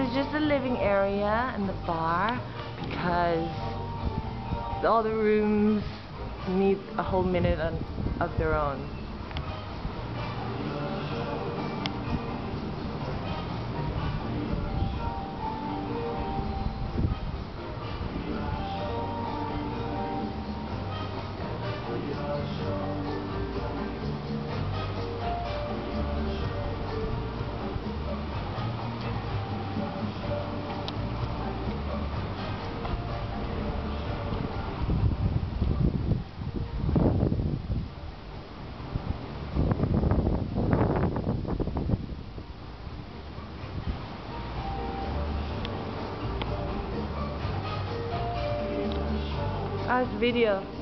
is just the living area and the bar, because all the rooms need a whole minute of their own. It's video.